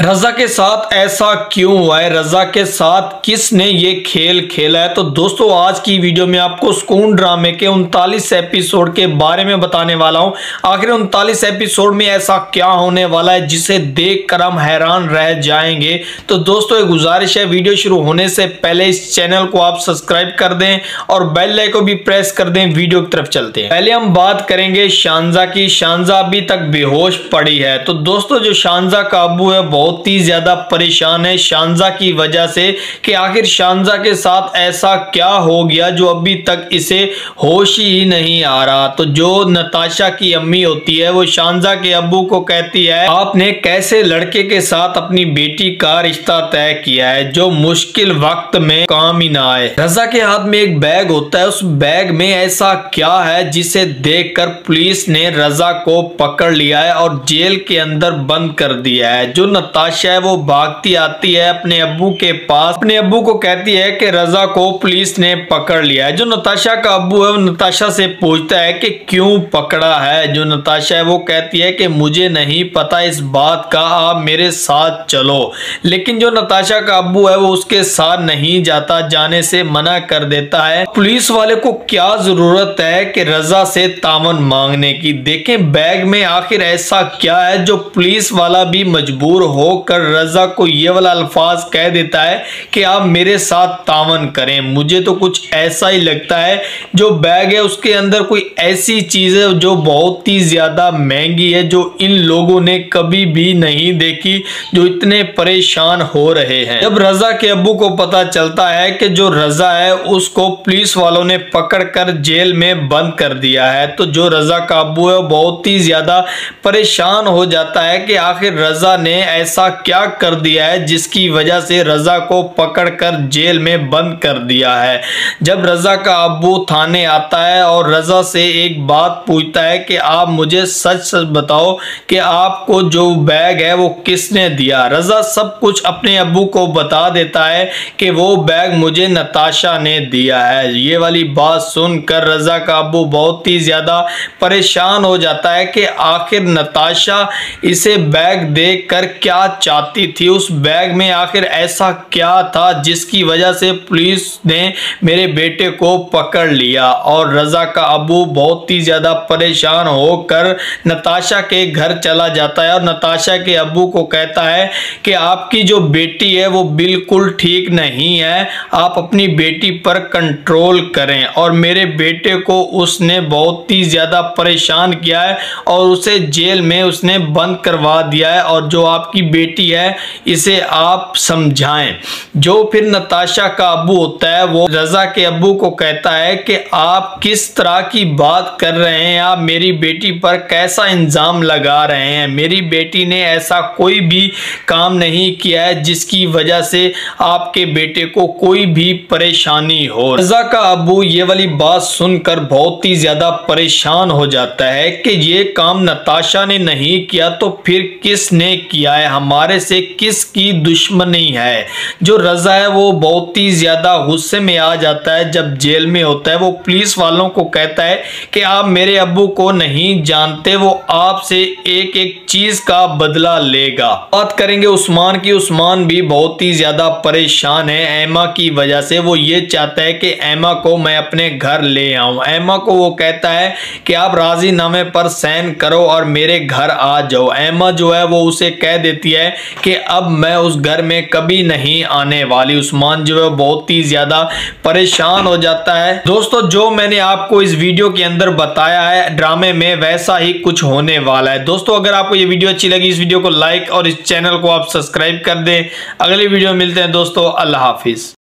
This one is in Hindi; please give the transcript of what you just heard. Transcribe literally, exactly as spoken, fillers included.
रजा के साथ ऐसा क्यों हुआ है, रजा के साथ किसने ये खेल खेला है। तो दोस्तों आज की वीडियो में आपको सुकून ड्रामे के उनतालीस एपिसोड के बारे में बताने वाला हूं। आखिर उनतालीस एपिसोड में ऐसा क्या होने वाला है जिसे देखकर हम हैरान रह जाएंगे। तो दोस्तों एक गुजारिश है, वीडियो शुरू होने से पहले इस चैनल को आप सब्सक्राइब कर दें और बेल आइकन को भी प्रेस कर दें। वीडियो की तरफ चलते हैं। पहले हम बात करेंगे शानजा की। शानजा अभी तक बेहोश पड़ी है। तो दोस्तों जो शानजा का अब्बू है बहुत ही ज्यादा परेशान है शानजा की वजह से कि आखिर शानजा के साथ ऐसा क्या हो गया जो अभी तक इसे होश ही नहीं आ रहा। तो जो नताशा की अम्मी होती है वो शानजा के अब्बू को कहती है, आपने कैसे लड़के के साथ अपनी बेटी का रिश्ता तय किया है जो मुश्किल वक्त में काम ही ना आए। रजा के हाथ में एक बैग होता है, उस बैग में ऐसा क्या है जिसे देखकर पुलिस ने रजा को पकड़ लिया है और जेल के अंदर बंद कर दिया है। जो नताशा है वो भागती आती है अपने अब्बू के पास, अपने अब्बू को कहती है कि रजा को पुलिस ने पकड़ लिया है। जो नताशा का अब्बू है वो नताशा से पूछता है कि क्यों पकड़ा है। जो नताशा है वो कहती है कि मुझे नहीं पता इस बात का, आप मेरे साथ चलो। लेकिन जो नताशा का अब्बू है वो उसके साथ नहीं जाता, जाने से मना कर देता है। पुलिस वाले को क्या जरूरत है कि रजा से तावन मांगने की। देखें बैग में आखिर ऐसा क्या है जो पुलिस वाला भी मजबूर होकर रजा को ये वाला अल्फाज कह देता है कि आप मेरे साथ तावन करें। मुझे तो कुछ ऐसा ही लगता है जो बैग है उसके अंदर कोई ऐसी चीज है जो बहुत ही ज्यादा महंगी है, जो इन लोगों ने कभी भी नहीं देखी, जो इतने परेशान हो रहे हैं। जब रजा के अब्बू को पता चलता है कि जो रजा है उसको पुलिस वालों ने पकड़कर जेल में बंद कर दिया है, तो जो रजा का अब्बू है बहुत ही ज्यादा परेशान हो जाता है कि आखिर रजा ने ऐसा क्या कर दिया है जिसकी वजह से रजा को पकड़कर जेल में बंद कर दिया है। जब रजा का अब्बू थाने आता है और रजा से एक बात पूछता है कि आप मुझे सच सच बताओ कि आपको जो बैग है वो किसने दिया। रजा सब कुछ अपने अब्बू को बता देता है कि वो बैग मुझे नताशा ने दिया है। ये वाली बात सुनकर रजा का अब्बू बहुत ही ज्यादा परेशान हो जाता है कि आखिर नताशा इसे बैग देखकर क्या चाहती थी, उस बैग में आखिर ऐसा क्या था जिसकी वजह से पुलिस ने मेरे बेटे को पकड़ लिया। और रजा का अब्बू बहुत ही ज्यादा परेशान होकर नताशा के घर चला जाता है और नताशा के अब्बू को कहता है कि आपकी जो बेटी है वो बिल्कुल ठीक नहीं है, आप अपनी बेटी पर कंट्रोल करें। और मेरे बेटे को उसने बहुत ही ज्यादा परेशान किया है और उसे जेल में उसने बंद करवा दिया है, और जो आपकी बेटी है इसे आप समझाएं। जो फिर नताशा का अब्बू होता है वो रजा के अब्बू को कहता है कि आप किस तरह की बात कर रहे हैं, आप मेरी बेटी पर कैसा इल्जाम लगा रहे हैं। मेरी बेटी ने ऐसा कोई भी काम नहीं किया है जिसकी वजह से आपके बेटे को कोई भी परेशानी हो। रजा का अब्बू ये वाली बात सुनकर बहुत ही ज्यादा परेशान हो जाता है कि ये काम नताशा ने नहीं किया तो फिर किसने किया है, हमारे से किसकी दुश्मनी है। जो रजा है वो बहुत ही ज्यादा गुस्से में आ जाता है। जब जेल में होता है वो पुलिस वालों को कहता है कि आप मेरे अब्बू को नहीं जानते, वो आपसे एक एक चीज का बदला लेगा। बात करेंगे उस्मान की। उस्मान भी बहुत ही ज्यादा परेशान है एमा की वजह से। वो ये चाहता है कि एमा को मैं अपने घर ले आऊं। एमा को वो कहता है कि आप राजीनामे पर साइन करो और मेरे घर आ जाओ। एमा जो है वो उसे कह देती है कि अब मैं उस घर में कभी नहीं आने वाली। उस्मान जो है बहुत ही ज्यादा परेशान हो जाता है। दोस्तों जो मैंने आपको इस वीडियो के अंदर बताया है ड्रामे में वैसा ही कुछ होने वाला है। दोस्तों अगर आपको ये वीडियो अच्छी लगी इस वीडियो को लाइक और इस चैनल को आप सब्सक्राइब कर दें। अगली वीडियो में मिलते हैं दोस्तों। अल्लाह हाफिज।